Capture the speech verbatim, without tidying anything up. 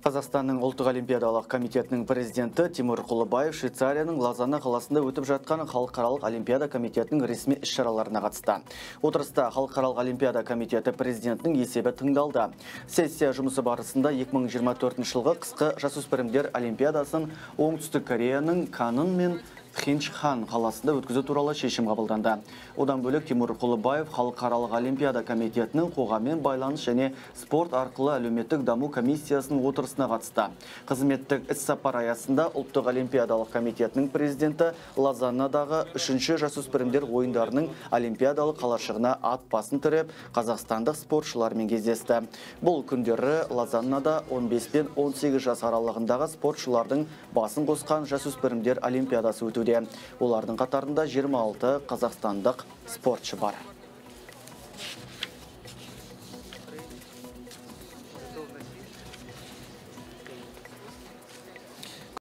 Қазақстанның ұлттық олимпиадалық комитетінің президенті Тимур Құлыбаев Швейцарияның Лозанна қаласында өтіп жатқан халықаралық олимпиада комитетінің ресми іс-шараларына қатысты. Отырыста халықаралық олимпиада комитеті президентінің есебі тыңдалды. Сессия жұмысы барысында екі мың жиырма төртінші жылғы қысқы жасөспірімдер олимпиадасын Оңтүстік Кореяның Канын мен Пхенчхан қаласында өткізу туралы шешім қабылданды. Одан бөлек Тимур Құлыбаев халықаралық олимпиада комитетінің қоғаммен байланыс және спорт арқылы әлеуметтік даму комиссиясының отырысына қатысты. Қызметтік іс-сапар аясында ұлттық олимпиадалық комитетінің президенті Лозаннадағы үшінші жасөспірімдер ойындарының олимпиадалық қалашығына ат басын тіреп, қазақстандық спортшылармен кездесті. Бұл күндері Лозаннада он бес пен он сегіз жас аралығындағы спортшылардың басын қосқан жасөспірімдер олимпиадасы өтуде. Олардың қатарында жиырма алты қазақстандық спортшы бар.